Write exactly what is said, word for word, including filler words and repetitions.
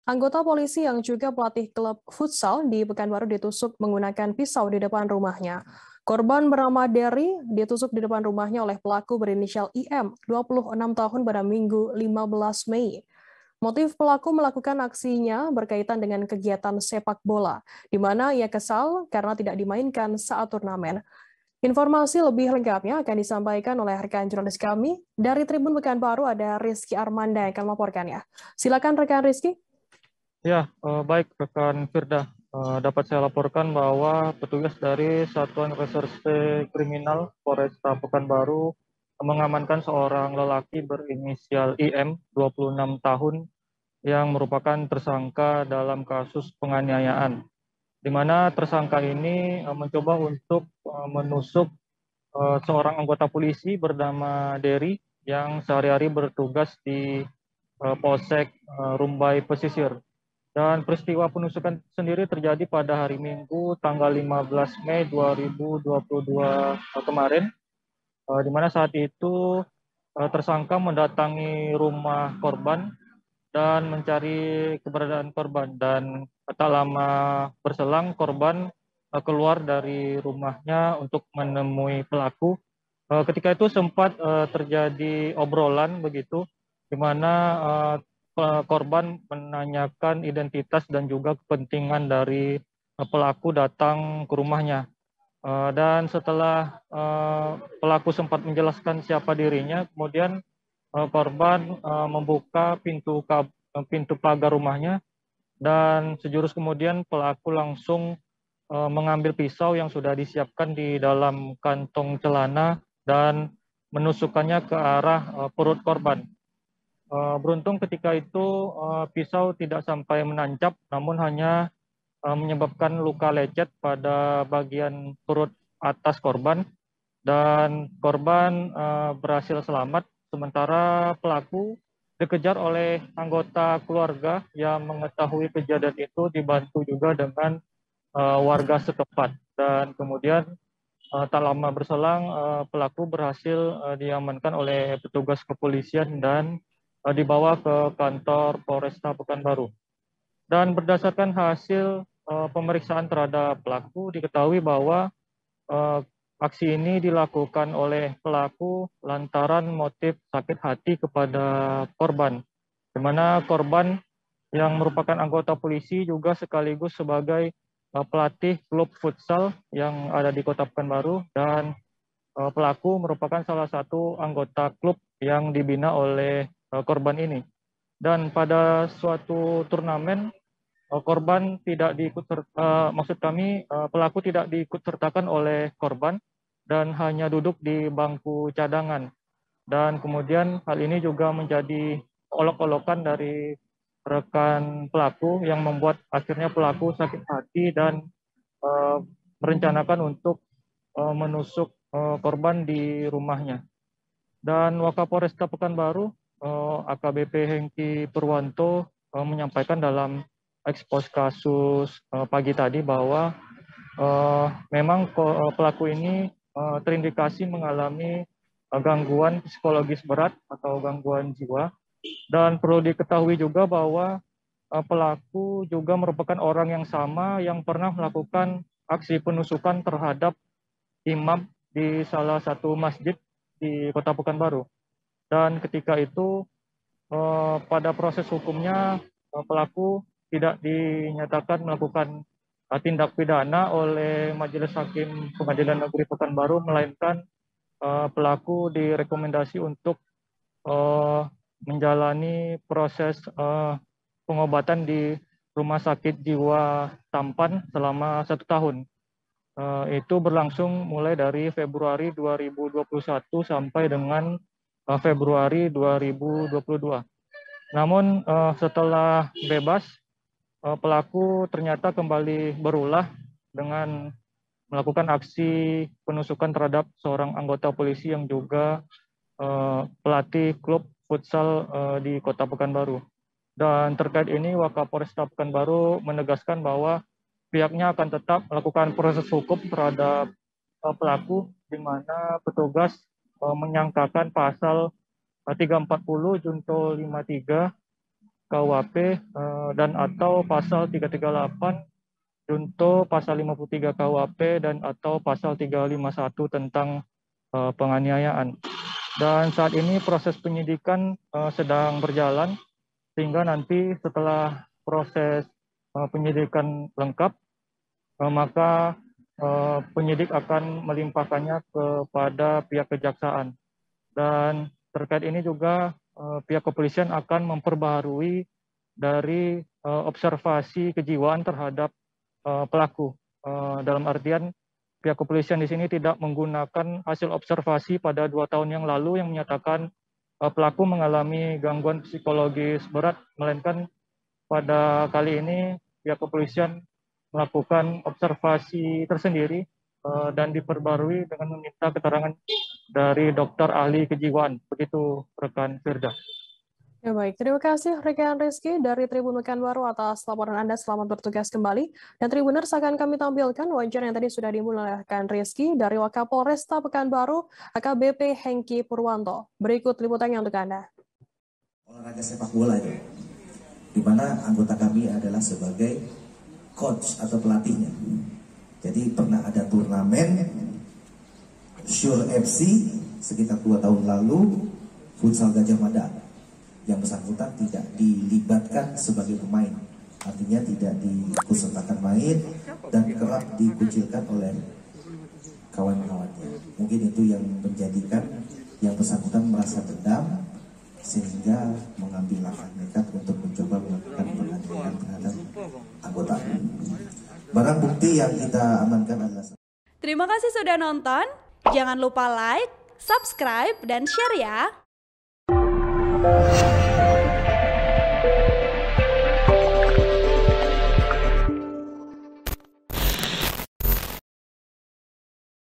Anggota polisi yang juga pelatih klub futsal di Pekanbaru ditusuk menggunakan pisau di depan rumahnya. Korban bernama Derry ditusuk di depan rumahnya oleh pelaku berinisial I M, dua puluh enam tahun pada Minggu lima belas Mei. Motif pelaku melakukan aksinya berkaitan dengan kegiatan sepak bola, di mana ia kesal karena tidak dimainkan saat turnamen. Informasi lebih lengkapnya akan disampaikan oleh rekan jurnalis kami. Dari Tribun Pekanbaru ada Rizky Armanda yang akan melaporkannya. Silakan rekan Rizky. Ya, eh, baik rekan Firda. Eh, dapat saya laporkan bahwa petugas dari Satuan Reserse Kriminal Polresta Pekanbaru mengamankan seorang lelaki berinisial I M, dua puluh enam tahun, yang merupakan tersangka dalam kasus penganiayaan, di mana tersangka ini eh, mencoba untuk eh, menusuk eh, seorang anggota polisi bernama Derry yang sehari-hari bertugas di eh, Polsek eh, Rumbai Pesisir. Dan peristiwa penusukan sendiri terjadi pada hari Minggu tanggal lima belas Mei dua ribu dua puluh dua kemarin, eh, di mana saat itu eh, tersangka mendatangi rumah korban dan mencari keberadaan korban. Dan tak lama berselang korban eh, keluar dari rumahnya untuk menemui pelaku. Eh, Ketika itu sempat eh, terjadi obrolan begitu, di mana eh, pe- korban menanyakan identitas dan juga kepentingan dari eh, pelaku datang ke rumahnya. Eh, Dan setelah eh, pelaku sempat menjelaskan siapa dirinya, kemudian eh, korban eh, membuka pintu kab- eh, pintu pagar rumahnya, dan sejurus kemudian pelaku langsung eh, mengambil pisau yang sudah disiapkan di dalam kantong celana dan menusukkannya ke arah eh, perut korban. Eh, beruntung ketika itu eh, pisau tidak sampai menancap, namun hanya eh, menyebabkan luka lecet pada bagian perut atas korban, dan korban eh, berhasil selamat, sementara pelaku dikejar oleh anggota keluarga yang mengetahui kejadian itu, dibantu juga dengan eh, warga setempat. Dan kemudian eh, tak lama berselang eh, pelaku berhasil eh, diamankan oleh petugas kepolisian dan eh, dibawa ke kantor Polresta Pekanbaru. Dan berdasarkan hasil eh, pemeriksaan terhadap pelaku, diketahui bahwa eh, aksi ini dilakukan oleh pelaku lantaran motif sakit hati kepada korban, di mana korban yang merupakan anggota polisi juga sekaligus sebagai eh, pelatih klub futsal yang ada di Kota Pekanbaru, dan eh, pelaku merupakan salah satu anggota klub yang dibina oleh eh, korban ini. Dan pada suatu turnamen, eh, korban tidak diikut ser- eh, maksud kami eh, pelaku tidak diikut sertakan oleh korban dan hanya duduk di bangku cadangan. Dan kemudian hal ini juga menjadi olok-olokan dari rekan pelaku yang membuat akhirnya pelaku sakit hati dan eh, merencanakan untuk eh, menusuk eh, korban di rumahnya. Dan Wakapolresta Pekanbaru, eh, A K B P Hengki Purwanto, eh, menyampaikan dalam ekspos kasus eh, pagi tadi bahwa eh, memang ko- eh, pelaku ini eh, terindikasi mengalami eh, gangguan psikologis berat atau gangguan jiwa. Dan perlu diketahui juga bahwa eh, pelaku juga merupakan orang yang sama yang pernah melakukan aksi penusukan terhadap imam di salah satu masjid di Kota Pekanbaru. Dan ketika itu eh, pada proses hukumnya eh, pelaku tidak dinyatakan melakukan eh, tindak pidana oleh Majelis Hakim Pengadilan Negeri Pekanbaru, melainkan eh, pelaku direkomendasi untuk eh, menjalani proses eh, pengobatan di Rumah Sakit Jiwa Tampan selama satu tahun. Eh, itu berlangsung mulai dari Februari dua ribu dua puluh satu sampai dengan eh, Februari dua ribu dua puluh dua. Namun eh, setelah bebas, eh, pelaku ternyata kembali berulah dengan melakukan aksi penusukan terhadap seorang anggota polisi yang juga eh, pelatih klub futsal eh, di Kota Pekanbaru. Dan terkait ini, Wakapolresta Pekanbaru menegaskan bahwa pihaknya akan tetap melakukan proses hukum terhadap eh, pelaku, di mana petugas eh, menyangkakan pasal eh, tiga ratus empat puluh junto lima puluh tiga K U H P uh, dan atau pasal tiga tiga delapan junto pasal lima puluh tiga K U H P dan atau pasal tiga lima satu tentang uh, penganiayaan. Dan saat ini proses penyidikan uh, sedang berjalan, sehingga nanti setelah proses uh, penyidikan lengkap, uh, maka uh, penyidik akan melimpahkannya kepada pihak kejaksaan. Dan terkait ini juga uh, pihak kepolisian akan memperbaharui dari uh, observasi kejiwaan terhadap uh, pelaku. Uh, dalam artian pihak kepolisian di sini tidak menggunakan hasil observasi pada dua tahun yang lalu yang menyatakan uh, pelaku mengalami gangguan psikologis berat, melainkan pada kali ini pihak kepolisian melakukan observasi tersendiri uh, dan diperbarui dengan meminta keterangan dari dokter ahli kejiwaan. Begitu rekan Firda. Ya baik, terima kasih rekan Rizky dari Tribun Pekanbaru atas laporan Anda. Selamat bertugas kembali. Dan Tribuners, akan kami tampilkan wawancara yang tadi sudah dimulai oleh rekan Rizky dari Wakapolresta Pekanbaru, A K B P Hengki Purwanto. Berikut liputannya untuk Anda. Olahraga sepak bola itu, di mana anggota kami adalah sebagai coach atau pelatihnya. Jadi pernah ada turnamen Sure F C sekitar dua tahun lalu, futsal Gajah Mada. Yang bersangkutan tidak dilibatkan sebagai pemain, artinya tidak diikutsertakan main dan kerap dikucilkan oleh kawan-kawannya. Mungkin itu yang menjadikan yang bersangkutan merasa dendam sehingga mengambil langkah nekat untuk mencoba melakukan penganiayaan terhadap anggota. Barang bukti yang kita amankan adalah. Terima kasih sudah nonton. Jangan lupa like, subscribe, dan share ya.